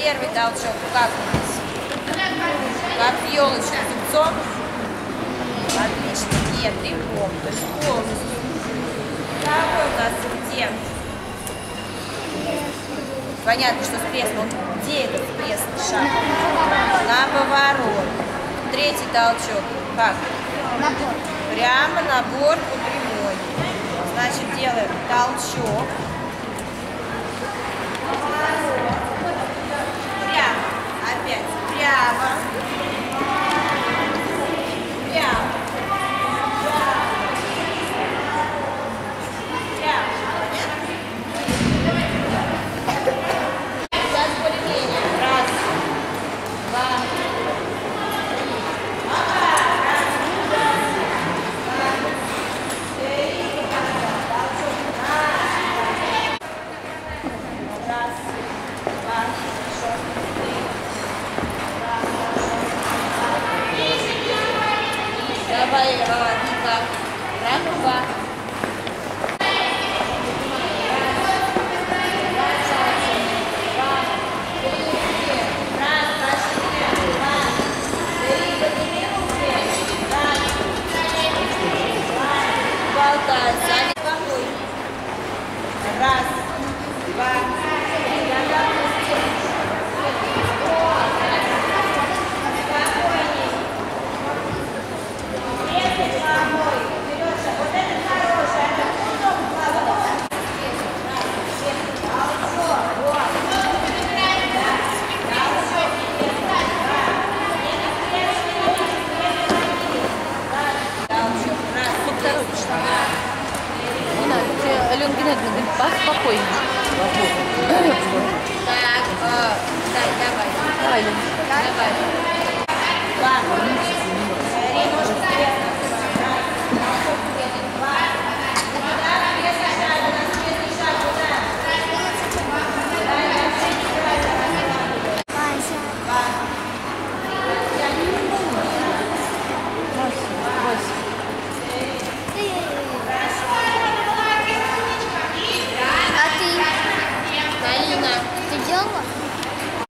Первый толчок как у нас? Как в елочку зубцом? Отлично. Нет, рывком. То есть полностью. Какой у нас где? Понятно, что с прессом. Где этот прессный шаг? На поворот. Третий толчок. Как? Прямо набор по прямой. Значит, делаем толчок. Прямо. Опять. Прямо. Прямо. Давай, Ника. Раз, два. Раз, два, Алена Геннадьевна говорит, поспокойнее. Так, давай. Давай, Лена. Давай. Ладно. Немножко